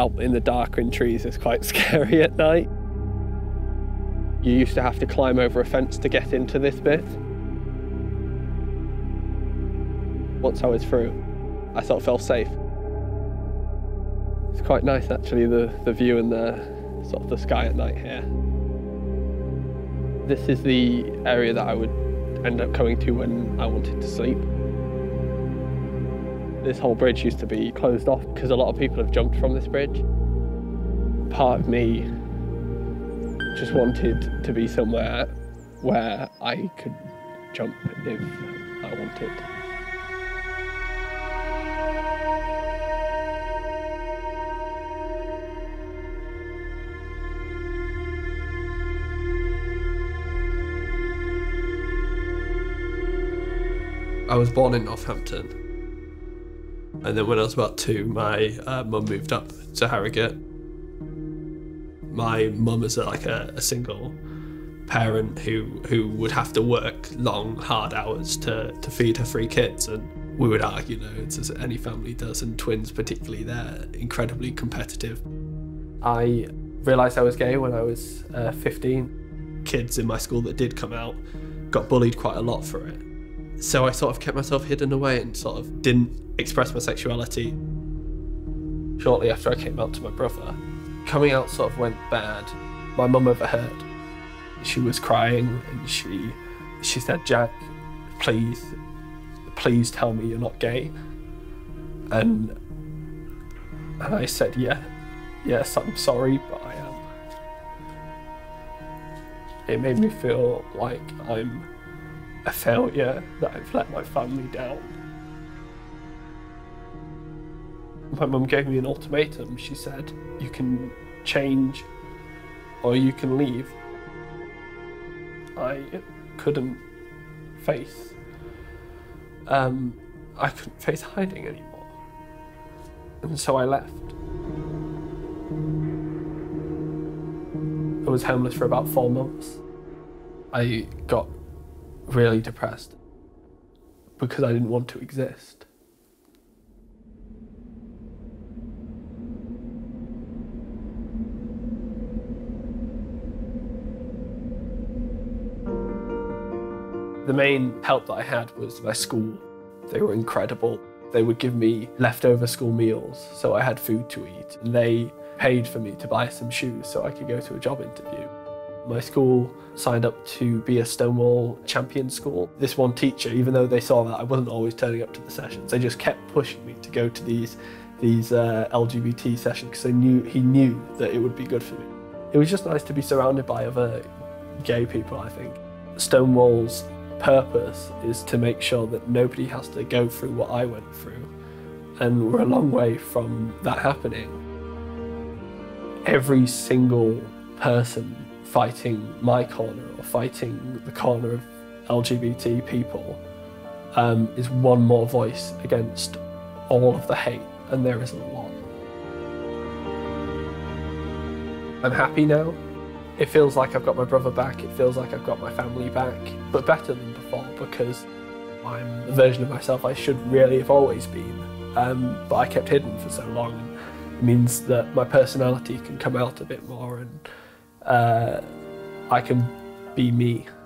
out in the dark in trees is quite scary at night. You used to have to climb over a fence to get into this bit. Once I was through, I sort of felt safe. It's quite nice actually, the view and the sort of the sky at night here. This is the area that I would end up going to when I wanted to sleep. This whole bridge used to be closed off because a lot of people have jumped from this bridge. Part of me just wanted to be somewhere where I could jump if I wanted. I was born in Northampton, and then when I was about 2, my mum moved up to Harrogate. My mum is like a single parent who would have to work long, hard hours to feed her 3 kids, and we would argue, it's as any family does, and twins particularly, they're incredibly competitive. I realised I was gay when I was 15. Kids in my school that did come out got bullied quite a lot for it. So I sort of kept myself hidden away and sort of didn't express my sexuality. Shortly after I came out to my brother, coming out sort of went bad. My mum overheard. She was crying and she said, "Jack, please tell me you're not gay." And I said, yes, I'm sorry, but I am. It made me feel like I'm a failure, that I've let my family down. My mum gave me an ultimatum. She said, "You can change or you can leave." I couldn't face hiding anymore, and so I left. I was homeless for about 4 months. I got really depressed because I didn't want to exist. The main help that I had was my school. They were incredible. They would give me leftover school meals so I had food to eat, and they paid for me to buy some shoes so I could go to a job interview. My school signed up to be a Stonewall champion school. This one teacher, even though they saw that I wasn't always turning up to the sessions, they just kept pushing me to go to these LGBT sessions because he knew that it would be good for me. It was just nice to be surrounded by other gay people, I think. Stonewall's purpose is to make sure that nobody has to go through what I went through, and we're a long way from that happening. Every single person fighting my corner or fighting the corner of LGBT people is one more voice against all of the hate, and there is a lot. I'm happy now. It feels like I've got my brother back, it feels like I've got my family back, but better than before because I'm the version of myself I should really have always been, but I kept hidden for so long. It means that my personality can come out a bit more, and I can be me.